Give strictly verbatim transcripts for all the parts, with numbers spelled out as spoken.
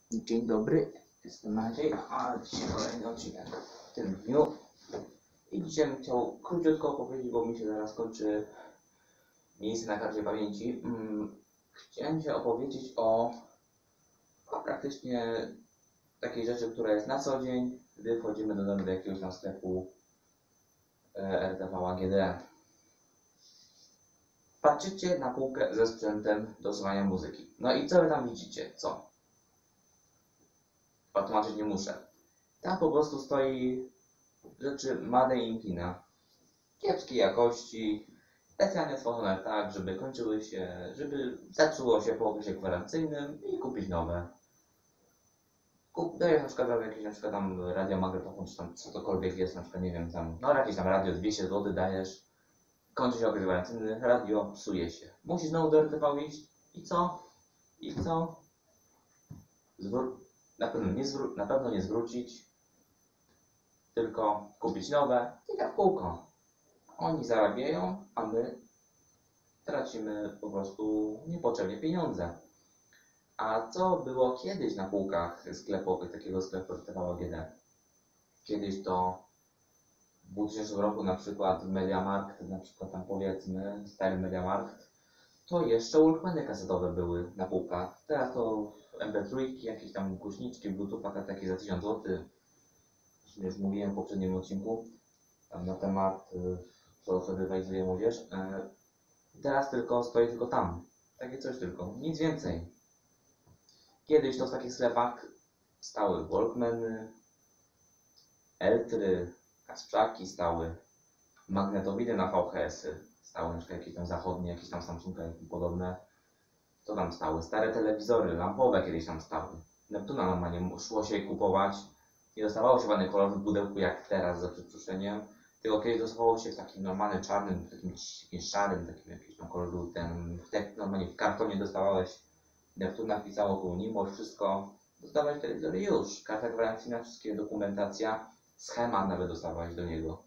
Dzień dobry, jestem Maciej, a dzisiaj kolejny odcinek w tym dniu. I dzisiaj bym chciał króciutko opowiedzieć, bo mi się zaraz kończy miejsce na karcie pamięci. Hmm, chciałem się opowiedzieć o, o praktycznie takiej rzeczy, która jest na co dzień, gdy wchodzimy do, do jakiegoś tam sklepu e, R T V A G D. Patrzycie na półkę ze sprzętem do słuchania muzyki. No i co wy tam widzicie? Co? Tłumaczyć nie muszę. Tam po prostu stoi rzeczy made in China. Kiepskiej jakości, specjalnie stworzone tak, żeby kończyły się, żeby zepsuło się po okresie gwarancyjnym i kupić nowe. Kup, dajesz na przykład jakieś na przykład tam radiomagnetofon, czy tam cokolwiek jest, na przykład nie wiem, tam, no jakieś tam radio dwieście złotych dajesz, kończy się okres gwarancyjny, radio psuje się. Musisz znowu do R T V iść i co? I co? Zwró na, pewno nie zwró na pewno nie zwrócić, tylko kupić nowe i tak w kółko. Oni zarabiają, a my tracimy po prostu niepotrzebnie pieniądze. A co było kiedyś na półkach sklepowych takiego sklepu R T V A G D? Kiedyś to w dwutysięcznym roku na przykład Mediamarkt, na przykład tam powiedzmy stary Mediamarkt, to jeszcze walkmany kasetowe były na półkach. Teraz to M P trzy, jakieś tam głośniczki, bluetooth, takie za tysiąc złotych. Już mówiłem w poprzednim odcinku tam na temat, co sobie rywalizuje młodzież. Teraz tylko stoi tylko tam. Takie coś tylko, nic więcej. Kiedyś to w takich sklepach stały walkmany, eltry, kasprzaki stały, magnetowidy na V H S-y stały, na przykład jakieś tam zachodnie, jakieś tam Samsunga i podobne. To tam stały, stare telewizory lampowe kiedyś tam stały. Neptuna normalnie szło się kupować. Nie dostawało się ładny kolor w pudełku jak teraz, za przeproszeniem, tylko kiedyś dostawało się w takim normalnym czarnym, takim, takim szarym, takim jakimś tam koloru, ten, tak normalnie w kartonie dostawałeś Neptuna, pisało tu Nimo, wszystko, dostawałeś telewizor i już, karta gwarancyjna, wszystkie dokumentacja, schemat nawet dostawałeś do niego.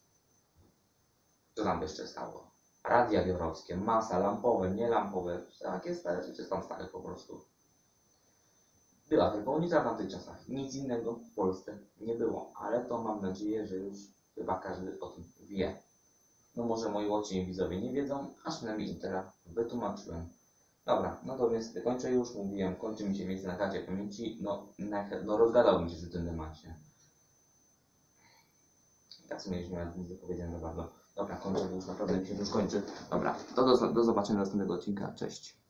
Co tam jeszcze stało? Radia biurowskie, masa, lampowe, nielampowe, takie stare rzeczy tam stały po prostu. Była telefoniczna w tamtych czasach. Nic innego w Polsce nie było, ale to mam nadzieję, że już chyba każdy o tym wie. No może moi młodsi widzowie nie wiedzą, a przynajmniej im teraz wytłumaczyłem. Dobra, no to więc kończę już, mówiłem, kończy mi się miejsce na karcie pamięci, no, no rozgadałbym się w tym temacie. Tak sobie mieliśmy nic do powiedzenia za bardzo. Dobra, kończę, bo już naprawdę mi się już kończy. Dobra, to do, do zobaczenia następnego odcinka, cześć.